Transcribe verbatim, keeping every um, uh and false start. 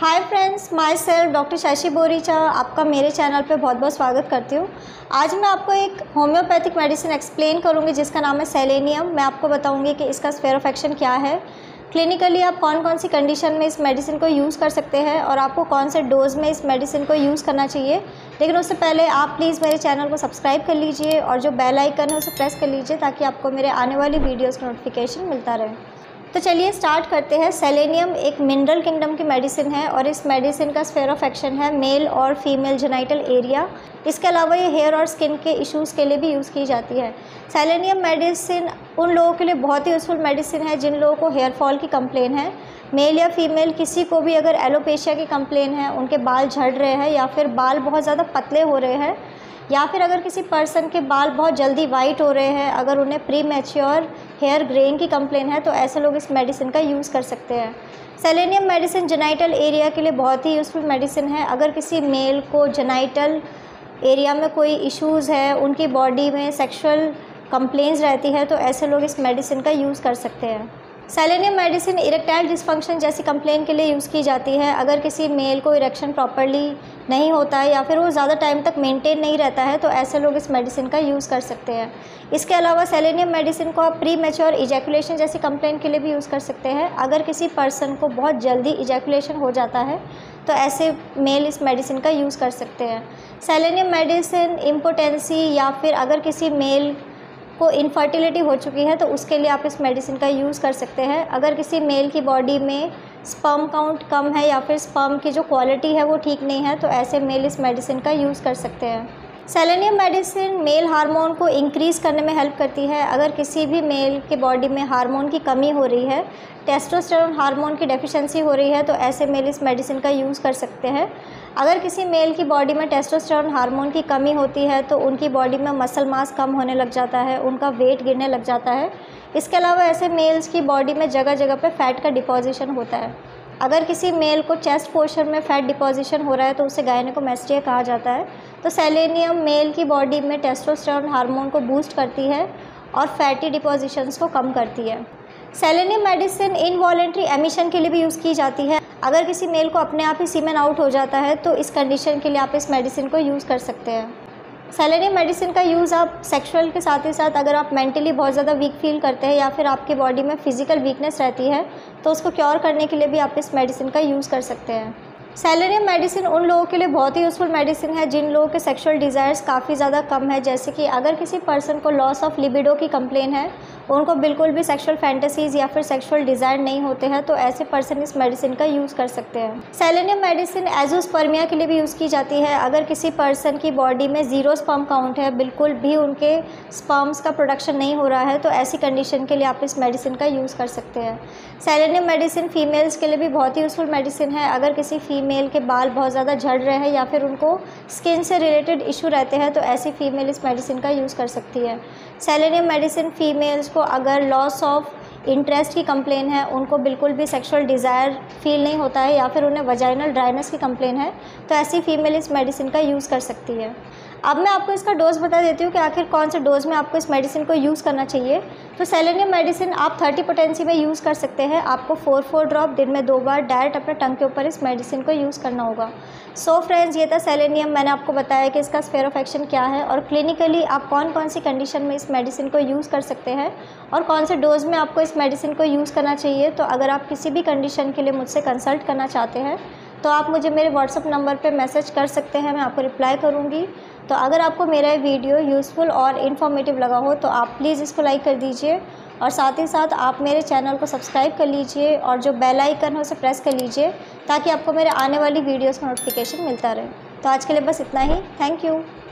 हाय friends, माई सेल्फ doctor Shashi Boricha आपका मेरे चैनल पे बहुत बहुत स्वागत करती हूँ। आज मैं आपको एक होम्योपैथिक मेडिसिन एक्सप्लेन करूँगी जिसका नाम है सेलेनियम। मैं आपको बताऊँगी कि इसका स्फीयर ऑफ एक्शन क्या है, क्लिनिकली आप कौन कौन सी कंडीशन में इस मेडिसिन को यूज़ कर सकते हैं और आपको कौन से डोज में इस मेडिसिन को यूज़ करना चाहिए। लेकिन उससे पहले आप प्लीज़ मेरे चैनल को सब्सक्राइब कर लीजिए और जो बेल आइकन है उसे प्रेस कर लीजिए ताकि आपको मेरे आने वाली वीडियोज़ का नोटिफिकेशन मिलता रहे। तो चलिए स्टार्ट करते हैं। सेलेनियम एक मिनरल किंगडम की मेडिसिन है और इस मेडिसिन का स्फीयर ऑफ एक्शन है मेल और फीमेल जेनाइटल एरिया। इसके अलावा ये हेयर और स्किन के इश्यूज़ के लिए भी यूज़ की जाती है। सेलेनियम मेडिसिन उन लोगों के लिए बहुत ही यूज़फुल मेडिसिन है जिन लोगों को हेयर फॉल की कंप्लेन है। मेल या फीमेल किसी को भी अगर एलोपेशिया की कंप्लेन है, उनके बाल झड़ रहे हैं या फिर बाल बहुत ज़्यादा पतले हो रहे हैं, या फिर अगर किसी पर्सन के बाल बहुत जल्दी वाइट हो रहे हैं, अगर उन्हें प्री मैच्योर हेयर ग्रेइंग की कंप्लेन है, तो ऐसे लोग इस मेडिसिन का यूज़ कर सकते हैं। सेलेनियम मेडिसिन जेनाइटल एरिया के लिए बहुत ही यूज़फुल मेडिसिन है। अगर किसी मेल को जेनाइटल एरिया में कोई इश्यूज़ है, उनकी बॉडी में सेक्सुअल कंप्लेंट्स रहती है, तो ऐसे लोग इस मेडिसिन का यूज़ कर सकते हैं। सेलेनियम मेडिसिन इरेक्टाइल डिसफंक्शन जैसी कंप्लेन के लिए यूज़ की जाती है। अगर किसी मेल को इरेक्शन प्रॉपर्ली नहीं होता है या फिर वो ज़्यादा टाइम तक मेंटेन नहीं रहता है, तो ऐसे लोग इस मेडिसिन का यूज़ कर सकते हैं। इसके अलावा सेलेनियम मेडिसिन को आप प्री मैच्योर इजैकुलेशन जैसी कंप्लेन के लिए भी यूज़ कर सकते हैं। अगर किसी पर्सन को बहुत जल्दी इजैकुलेशन हो जाता है तो ऐसे मेल इस मेडिसिन का यूज़ कर सकते हैं। सेलेनियम मेडिसिन इम्पोटेंसी या फिर अगर किसी मेल को इनफर्टिलिटी हो चुकी है तो उसके लिए आप इस मेडिसिन का यूज़ कर सकते हैं। अगर किसी मेल की बॉडी में स्पर्म काउंट कम है या फिर स्पर्म की जो क्वालिटी है वो ठीक नहीं है, तो ऐसे मेल इस मेडिसिन का यूज़ कर सकते हैं। सेलेनियम मेडिसिन मेल हार्मोन को इंक्रीज़ करने में हेल्प करती है। अगर किसी भी मेल के बॉडी में हार्मोन की कमी हो रही है, टेस्टोस्टेरोन हार्मोन की डेफिशिएंसी हो रही है, तो ऐसे मेल इस मेडिसिन का यूज़ कर सकते हैं। अगर किसी मेल की बॉडी में टेस्टोस्टेरोन हार्मोन की कमी होती है तो उनकी बॉडी में मसल मास कम होने लग जाता है, उनका वेट गिरने लग जाता है। इसके अलावा ऐसे मेल्स की बॉडी में जगह जगह पे फैट का डिपोजिशन होता है। अगर किसी मेल को चेस्ट पोर्शन में फैट डिपोजिशन हो रहा है तो उसे गायनेकोमेस्टिया कहा जाता है। तो सेलेनियम मेल की बॉडी में टेस्टोस्टेरोन हार्मोन को बूस्ट करती है और फैटी डिपोजिशंस को कम करती है। सेलेनियम मेडिसिन इनवॉलेंट्री एमिशन के लिए भी यूज़ की जाती है। अगर किसी मेल को अपने आप ही सीमेन आउट हो जाता है तो इस कंडीशन के लिए आप इस मेडिसिन को यूज़ कर सकते हैं। सेलेनियम मेडिसिन का यूज़ आप सेक्सुअल के साथ ही साथ अगर आप मेंटली बहुत ज़्यादा वीक फील करते हैं या फिर आपकी बॉडी में फिजिकल वीकनेस रहती है तो उसको क्योर करने के लिए भी आप इस मेडिसिन का यूज़ कर सकते हैं। सेलेनियम मेडिसिन उन लोगों के लिए बहुत ही यूज़फुल मेडिसिन है जिन लोगों के सेक्सुअल डिज़ायर्स काफ़ी ज़्यादा कम है। जैसे कि अगर किसी पर्सन को लॉस ऑफ लिबिडो की कंप्लेन है, उनको बिल्कुल भी सेक्सुअल फैंटेसीज़ या फिर सेक्सुअल डिज़ायर नहीं होते हैं, तो ऐसे पर्सन इस मेडिसिन का यूज़ कर सकते हैं। सेलेनियम मेडिसिन एज़ोस्पर्मिया के लिए भी यूज़ की जाती है। अगर किसी पर्सन की बॉडी में ज़ीरो स्पर्म काउंट है, बिल्कुल भी उनके स्पर्म्स का प्रोडक्शन नहीं हो रहा है, तो ऐसी कंडीशन के लिए आप इस मेडिसिन का यूज़ कर सकते हैं। सेलेनियम मेडिसिन फीमेल्स के लिए भी बहुत ही यूज़फुल मेडिसिन है। अगर किसी फीमेल के बाल बहुत ज़्यादा झड़ रहे हैं या फिर उनको स्किन से रिलेटेड इशू रहते हैं, तो ऐसी फीमेल इस मेडिसिन का यूज़ कर सकती है। सेलेनियम मेडिसिन फीमेल्स को अगर लॉस ऑफ इंटरेस्ट की कंप्लेन है, उनको बिल्कुल भी सेक्सुअल डिज़ायर फील नहीं होता है या फिर उन्हें वजाइनल ड्राइनेस की कंप्लेन है, तो ऐसी फीमेल इस मेडिसिन का यूज़ कर सकती है। अब मैं आपको इसका डोज बता देती हूँ कि आखिर कौन से डोज में आपको इस मेडिसिन को यूज़ करना चाहिए। तो सेलेनियम मेडिसिन आप थर्टी पोटेंसी में यूज़ कर सकते हैं। आपको फोर फोर ड्रॉप दिन में दो बार डायरेक्ट अपने टंग के ऊपर इस मेडिसिन को यूज़ करना होगा। सो फ्रेंड्स, ये था सेलेनियम। मैंने आपको बताया कि इसका स्फीयर ऑफ एक्शन क्या है और क्लिनिकली आप कौन कौन सी कंडीशन में इस मेडिसिन को यूज़ कर सकते हैं और कौन से डोज में आपको इस मेडिसिन को यूज़ करना चाहिए। तो अगर आप किसी भी कंडीशन के लिए मुझसे कंसल्ट करना चाहते हैं तो आप मुझे मेरे व्हाट्सअप नंबर पे मैसेज कर सकते हैं, मैं आपको रिप्लाई करूँगी। तो अगर आपको मेरा वीडियो यूज़फुल और इन्फॉर्मेटिव लगा हो तो आप प्लीज़ इसको लाइक कर दीजिए और साथ ही साथ आप मेरे चैनल को सब्सक्राइब कर लीजिए और जो बेल आइकन है उसे प्रेस कर लीजिए ताकि आपको मेरे आने वाली वीडियोज़ का नोटिफिकेशन मिलता रहे। तो आज के लिए बस इतना ही। Thank you.